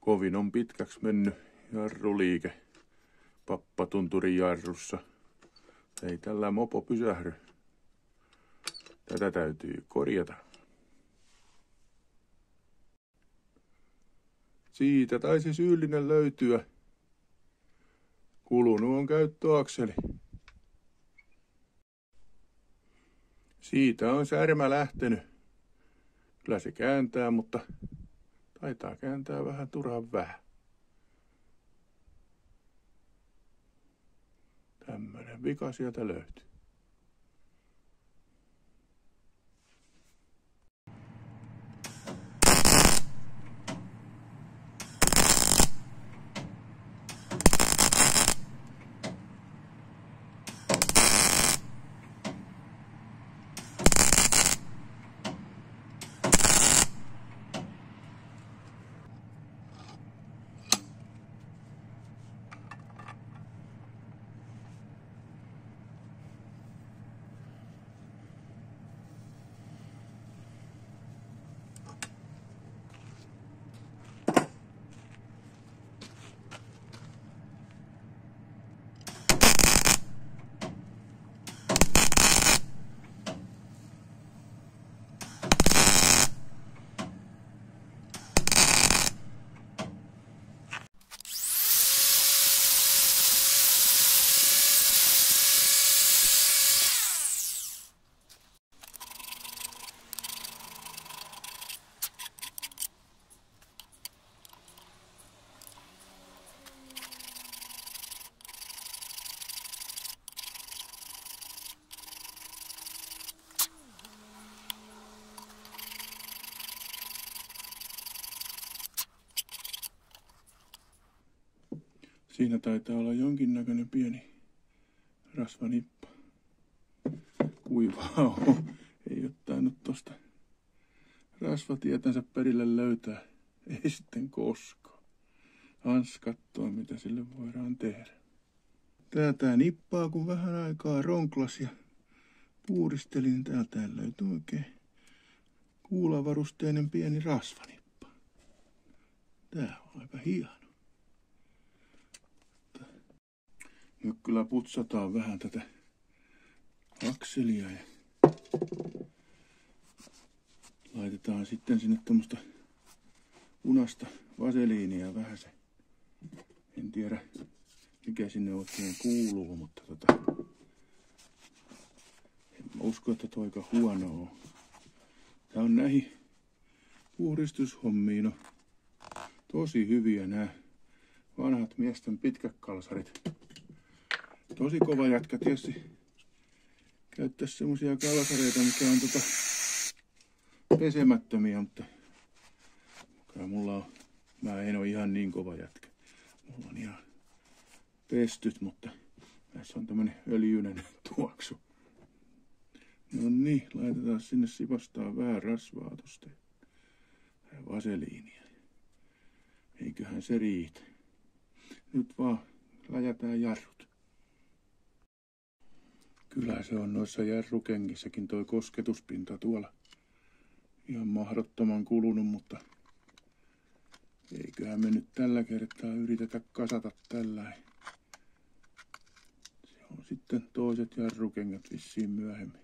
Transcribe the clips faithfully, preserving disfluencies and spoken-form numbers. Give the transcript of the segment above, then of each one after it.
Kovin on pitkäksi mennyt jarruliike pappatunturin jarrussa. Ei tällä mopo pysähdy. Tätä täytyy korjata. Siitä taisi syyllinen löytyä. Kulunut on käyttöakseli. Siitä on särmä lähtenyt. Kyllä se kääntää, mutta taitaa kääntää vähän turhan vähän. Tämmönen vika sieltä löytyy. Siinä taitaa olla jonkinnäköinen pieni rasvanippa. Kuivaa on. Ei ole tainnut tosta rasvatietänsä perille löytää. Ei sitten koskaan. Hans kattoo, mitä sille voidaan tehdä. Täältä nippaa, kun vähän aikaa ronklas ja puuristelin. Täältä löytyy oikein kuulavarusteinen pieni rasvanippa. Tää on aika hieno. Nyt kyllä putsataan vähän tätä akselia ja laitetaan sitten sinne tämmöstä punaista vaseliinia vähän se. En tiedä mikä sinne oikein kuuluu, mutta tota, en mä usko, että toika huono on. Tää on näihin puhdistushommiin on tosi hyviä nämä vanhat miesten pitkäkalsarit. Tosi kova jätkä tietysti käyttäisi semmosia kalsareita, mikä on tota pesemättömiä, mutta kyllä mulla on, mä en ole ihan niin kova jätkä. Mulla on ihan pestyt, mutta näissä on tämmönen öljyinen tuoksu. No niin, laitetaan sinne sipastaa vähän rasvaa tosta ja vaseliinia. Eiköhän se riitä. Nyt vaan läjätään jarrut. Kyllä se on noissa jarrukengissäkin toi kosketuspinta tuolla ihan mahdottoman kulunut, mutta eiköhän me nyt tällä kertaa yritetä kasata tällä. Se on sitten toiset jarrukengät vissiin myöhemmin.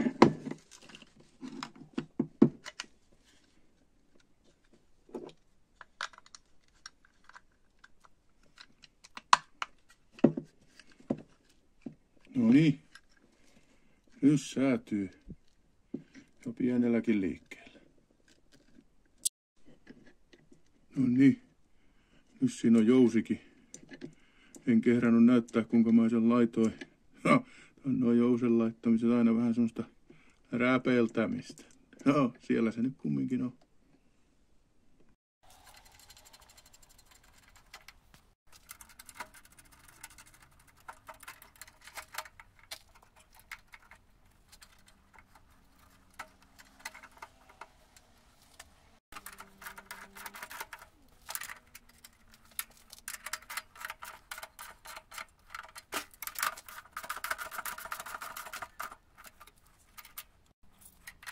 No niin. Nyt säätyy jo pienelläkin liikkeellä. No niin, nyt siinä on jousikin. En kehdannut näyttää kuinka mä sen laitoin. No, noin jousen laittamiset aina vähän semmoista räpeiltämistä. No, siellä se nyt kumminkin on.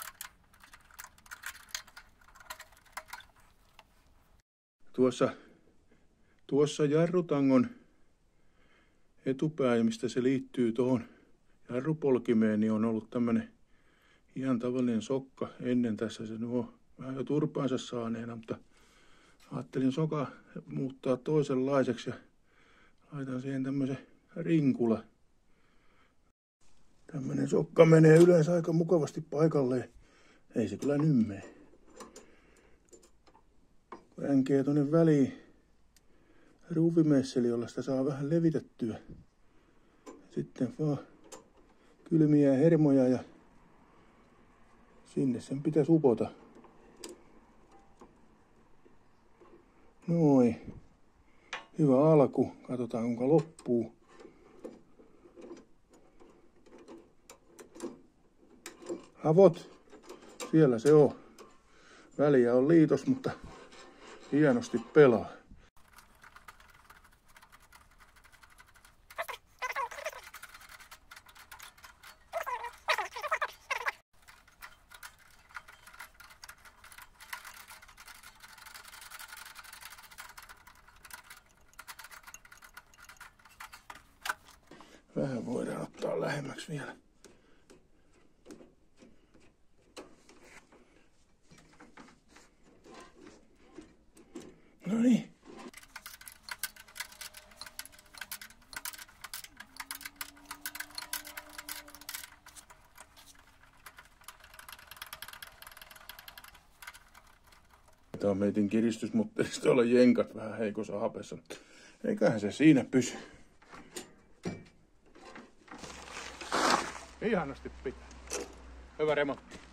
Tuossa Tuossa jarrutangon etupää, mistä se liittyy tuohon jarrupolkimeen, niin on ollut tämmönen ihan tavallinen sokka ennen. Tässä se nuo vähän jo turpaansa saaneena, mutta ajattelin soka muuttaa toisenlaiseksi ja laitan siihen tämmöisen rinkula. Tämmönen sokka menee yleensä aika mukavasti paikalleen. Ei se kyllä nymmee. Ränkee tonne väliin ruuvimesseli, jolla sitä saa vähän levitettyä. Sitten vaan kylmiä hermoja ja sinne sen pitäisi upota. Noin. Hyvä alku. Katsotaan kuinka loppuu. Havot. Siellä se on. Väliä on liitos, mutta hienosti pelaa. Vähän voidaan ottaa lähemmäksi vielä. No niin. Tämä on meitin kiristysmutterista olla jenkat vähän heikossa hapessa. Eiköhän se siinä pysy. Ihanasti pitää. Hyvä remontti.